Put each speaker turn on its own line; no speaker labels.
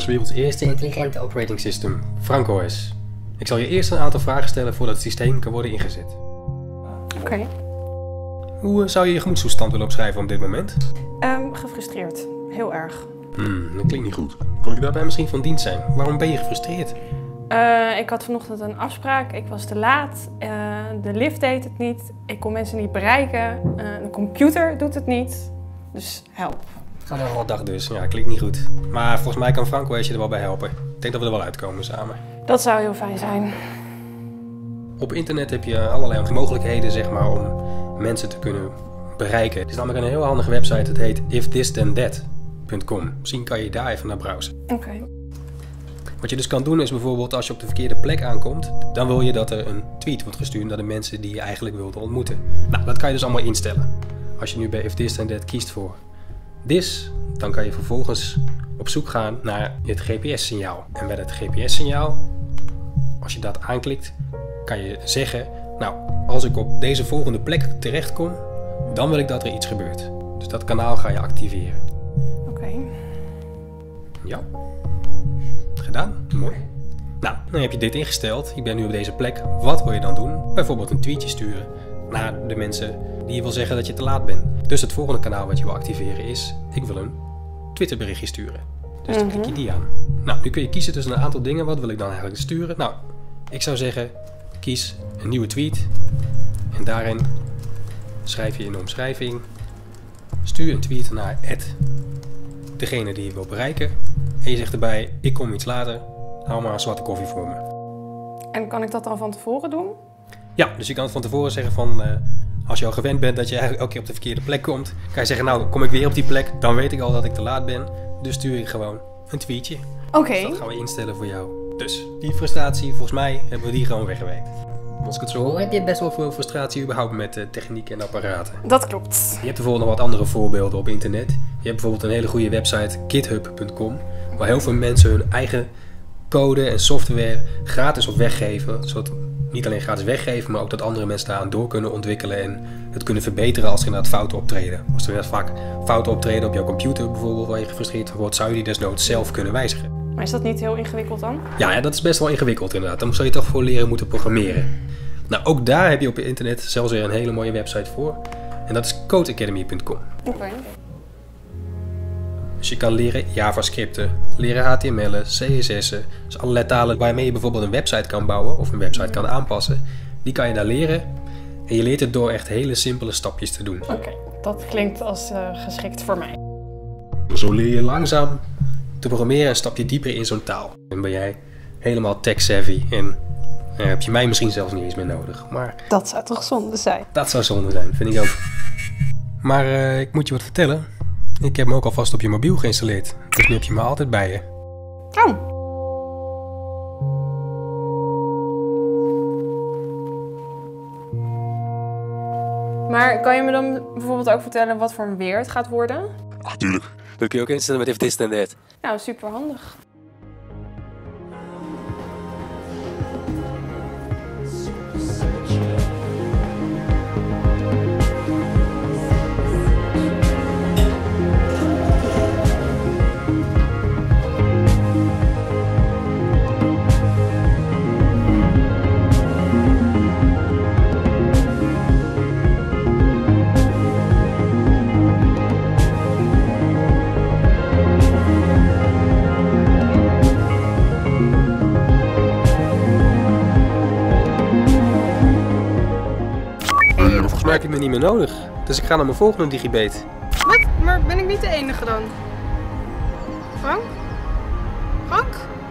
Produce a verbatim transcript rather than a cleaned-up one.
is 's werelds eerste intelligente operating system, FrankOS. Ik zal je eerst een aantal vragen stellen voordat het systeem kan worden ingezet.
Oké. Okay.
Hoe zou je je gemoedstoestand willen opschrijven op dit moment?
Um, gefrustreerd. Heel erg.
Hmm, dat klinkt niet goed. Kan ik daarbij misschien van dienst zijn? Waarom ben je gefrustreerd?
Uh, ik had vanochtend een afspraak. Ik was te laat. Uh, de lift deed het niet. Ik kon mensen niet bereiken. Uh, de computer doet het niet. Dus help.
Gaat er al een dag dus. Ja, klinkt niet goed. Maar volgens mij kan FrankOS je er wel bij helpen. Ik denk dat we er wel uitkomen samen.
Dat zou heel fijn zijn.
Op internet heb je allerlei mogelijkheden, zeg maar, om mensen te kunnen bereiken. Er is namelijk een heel handige website. Het heet if this then that punt com. Misschien kan je daar even naar browsen.
Oké. Okay.
Wat je dus kan doen is bijvoorbeeld als je op de verkeerde plek aankomt, dan wil je dat er een tweet wordt gestuurd naar de mensen die je eigenlijk wilde ontmoeten. Nou, dat kan je dus allemaal instellen. Als je nu bij if this then that kiest voor this, dan kan je vervolgens op zoek gaan naar het G P S-signaal. En bij het G P S-signaal, als je dat aanklikt, kan je zeggen, nou, als ik op deze volgende plek terechtkom, dan wil ik dat er iets gebeurt. Dus dat kanaal ga je activeren.
Oké. Okay.
Ja. Gedaan? Mooi. Nou, dan heb je dit ingesteld. Ik ben nu op deze plek. Wat wil je dan doen? Bijvoorbeeld een tweetje sturen naar de mensen die je wil zeggen dat je te laat bent. Dus het volgende kanaal wat je wil activeren is, ik wil een Twitter berichtje sturen. Dus dan klik je die aan. Nou, nu kun je kiezen tussen een aantal dingen. Wat wil ik dan eigenlijk sturen? Nou, ik zou zeggen, kies een nieuwe tweet. En daarin schrijf je in de omschrijving, stuur een tweet naar at degene die je wil bereiken. En je zegt erbij, ik kom iets later, hou maar een zwarte koffie voor me.
En kan ik dat dan van tevoren doen?
Ja, dus je kan het van tevoren zeggen van, uh, als je al gewend bent dat je eigenlijk elke keer op de verkeerde plek komt, kan je zeggen, nou, dan kom ik weer op die plek, dan weet ik al dat ik te laat ben. Dus stuur ik gewoon een tweetje.
Oké. Okay.
Dus dat gaan we instellen voor jou. Dus die frustratie, volgens mij, hebben we die gewoon weggewerkt. Als ik het zo hoor, heb je best wel veel frustratie überhaupt met uh, techniek en apparaten.
Dat klopt.
Je hebt bijvoorbeeld nog wat andere voorbeelden op internet. Je hebt bijvoorbeeld een hele goede website, github punt com, waar heel veel mensen hun eigen code en software gratis op weggeven. Zodat niet alleen gratis weggeven, maar ook dat andere mensen daaraan door kunnen ontwikkelen en het kunnen verbeteren als er inderdaad fouten optreden. Als er inderdaad vaak fouten optreden op jouw computer bijvoorbeeld, waar je gefrustreerd van wordt, zou je die desnoods zelf kunnen wijzigen.
Maar is dat niet heel ingewikkeld dan?
Ja, ja, dat is best wel ingewikkeld inderdaad. Dan zou je toch voor leren moeten programmeren. Nou, ook daar heb je op internet zelfs weer een hele mooie website voor. En dat is code academy punt com.
Oké. Okay.
Dus je kan leren JavaScripten, leren H T M L'en, C S S'en. Dus allerlei talen waarmee je bijvoorbeeld een website kan bouwen of een website kan aanpassen. Die kan je daar leren. En je leert het door echt hele simpele stapjes te doen.
Oké, okay, dat klinkt als uh, geschikt voor mij.
Zo leer je langzaam te programmeren een stapje dieper in zo'n taal. En ben jij helemaal tech-savvy en uh, heb je mij misschien zelfs niet eens meer nodig. Maar
dat zou toch zonde zijn?
Dat zou zonde zijn, vind ik ook. Maar uh, ik moet je wat vertellen. Ik heb hem ook alvast op je mobiel geïnstalleerd. Dus nu heb je me altijd bij je.
Oh. Maar kan je me dan bijvoorbeeld ook vertellen wat voor een weer het gaat worden?
Ah, tuurlijk. Dat kun je ook instellen met if this then that.
Nou, super handig.
Maar heb je me niet meer nodig. Dus ik ga naar mijn volgende digibate.
Wat? Maar ben ik niet de enige dan? Frank? Frank?